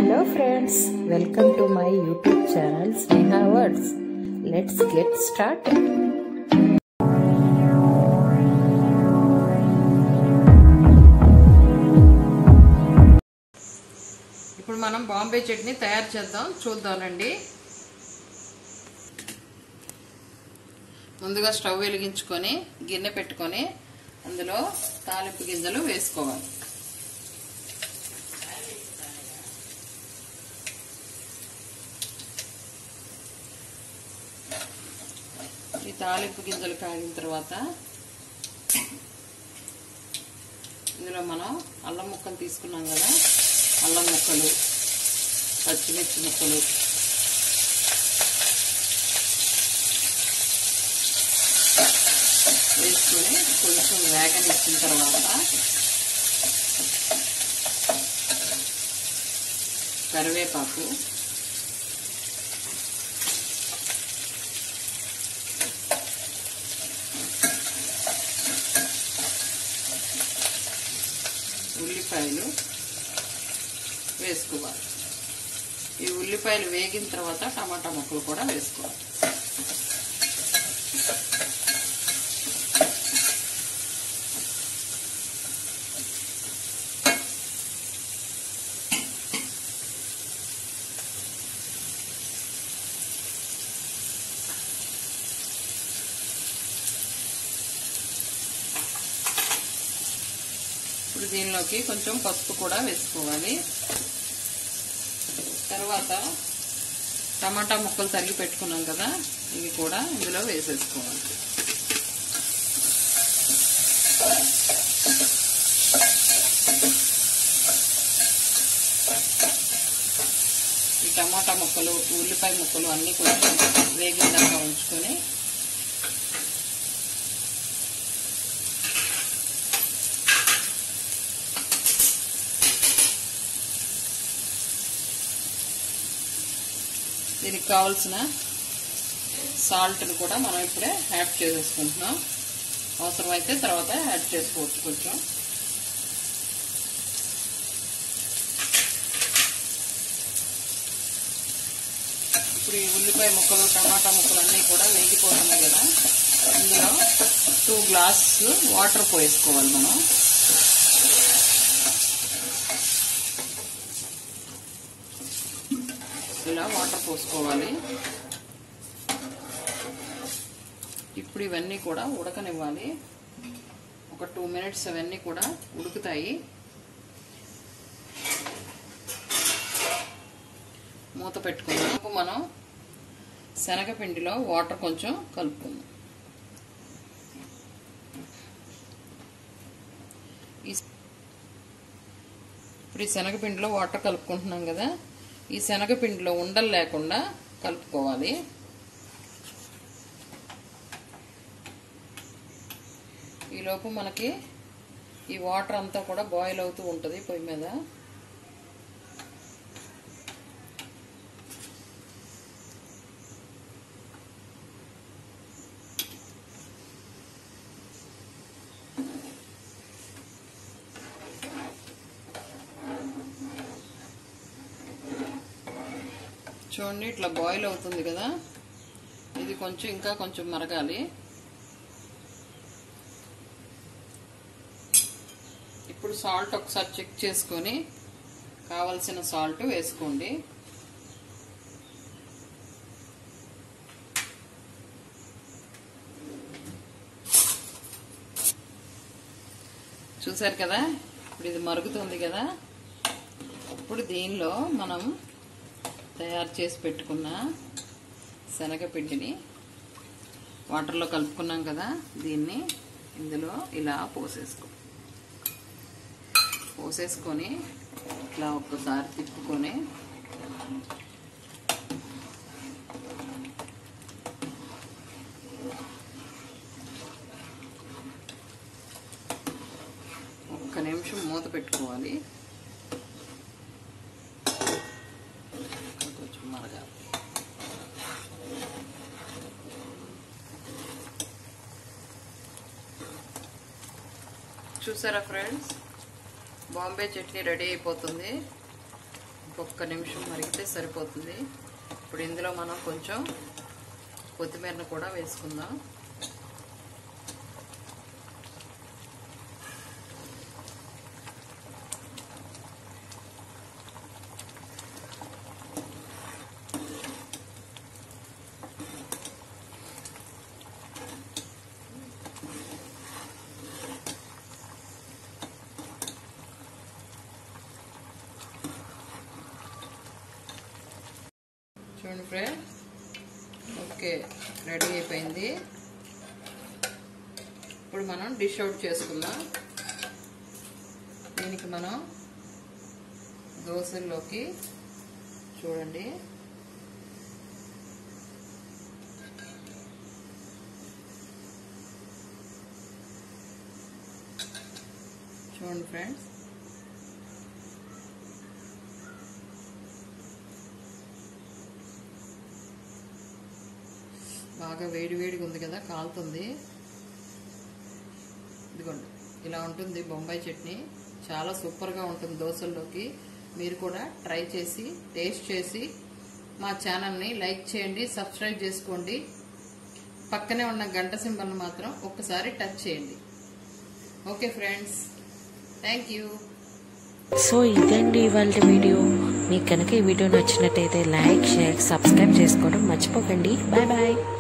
Hello friends, welcome to my YouTube channel Sneha Words. Let's get started. ఇప్పుడు మనం బాంబే చట్నీ తయారు చేద్దాం చూద్దామండి. ముందుగా స్టవ్ వెలిగించుకొని గిన్నె పెట్టుకొని అందులో తాలింపు గింజలు వేసుకోవాలి. ఈ తాలింపు గింజలు కాగిన తర్వాత ఇందులో మనం అల్లం ముక్కలు తీసుకున్నాం కదా, అల్లం ముక్కలు, పచ్చిమిర్చి ముక్కలు, వేసుకొని కొంచెం వేగనిచ్చిన తర్వాత కరివేపాకు, ఉల్లిపాయలు వేసుకోవాలి. ఈ ఉల్లిపాయలు వేగిన తర్వాత టమాటా ముక్కలు కూడా వేసుకోవాలి. ఇప్పుడు దీనిలోకి కొంచెం పసుపు కూడా వేసుకోవాలి. తర్వాత టమాటా ముక్కలు తరిగి పెట్టుకున్నాం కదా, ఇవి కూడా ఇందులో వేసేసుకోవాలి. ఈ టమాటా ముక్కలు, ఉల్లిపాయ ముక్కలు అన్నీ కొంచెం వేగిందాకా ఉంచుకొని దీనికి కావాల్సిన సాల్ట్ని కూడా మనం ఇప్పుడే యాడ్ చేసేసుకుంటున్నాం. అవసరమైతే తర్వాత యాడ్ చేసుకోవచ్చు కొంచెం. ఇప్పుడు ఈ ఉల్లిపాయ ముక్కలు, టమాటా ముక్కలు అన్నీ కూడా వేగిపోతున్నాయి కదా, ఇందులో 2 గ్లాసెస్ వాటర్ పోసుకోవాలి. మనం ఇలా వాటర్ పోసుకోవాలి. ఇప్పుడు ఇవన్నీ కూడా ఉడకనివ్వాలి. ఒక 2 మినిట్స్ అవన్నీ కూడా ఉడుకుతాయి. మూత పెట్టుకున్నాక మనం శనగపిండిలో వాటర్ కొంచెం కలుపుకుందాం. ఇప్పుడు ఈ శనగపిండిలో వాటర్ కలుపుకుంటున్నాం కదా, ఈ శనగపిండిలో ఉండలు లేకుండా కలుపుకోవాలి. ఈలోపు మనకి ఈ వాటర్ అంతా కూడా బాయిల్ అవుతూ ఉంటుంది పొయ్యి మీద. చూడండి, ఇట్లా బాయిల్ అవుతుంది కదా, ఇది కొంచెం ఇంకా కొంచెం మరగాలి. ఇప్పుడు సాల్ట్ ఒకసారి చెక్ చేసుకొని కావలసిన సాల్ట్ వేసుకోండి. చూసారు కదా, ఇప్పుడు ఇది మరుగుతుంది కదా. ఇప్పుడు దీనిలో మనం తయారు చేసి పెట్టుకున్న శనగపిండిని వాటర్లో కలుపుకున్నాం కదా, దీన్ని ఇందులో ఇలా పోసేసుకొని ఇట్లా ఒక్కసారి తిప్పుకొని ఒక్క నిమిషం మూత పెట్టుకోవాలి. కొంచెం మరగాలి. చూసారా ఫ్రెండ్స్, బాంబే చట్నీ రెడీ అయిపోతుంది. ఒక్క నిమిషం మరిగితే సరిపోతుంది. ఇప్పుడు ఇందులో మనం కొంచెం కొత్తిమీరను కూడా వేసుకుందాం. చూడండి ఫ్రెండ్స్, ఓకే రెడీ అయిపోయింది. ఇప్పుడు మనం డిష్ అవుట్ చేసుకుందాం. దీనికి మనం దోశల్లోకి చూడండి ఫ్రెండ్స్, బాగా వేడివేడిగా ఉంది కదా, కాలుతుంది. ఇదిగోండి ఇలా ఉంటుంది బొంబాయి చట్నీ. చాలా సూపర్గా ఉంటుంది దోశల్లోకి. మీరు కూడా ట్రై చేసి టేస్ట్ చేసి మా ఛానల్ని లైక్ చేయండి, సబ్స్క్రైబ్ చేసుకోండి. పక్కనే ఉన్న గంట సింబల్ని మాత్రం ఒక్కసారి టచ్ చేయండి. Okay friends, thank you. So ఇదండి ఇవాళ వీడియో. మీకు కనుక ఈ వీడియో నచ్చినట్టయితే లైక్, షేర్, సబ్స్క్రైబ్ చేసుకోవడం మర్చిపోకండి. Bye bye.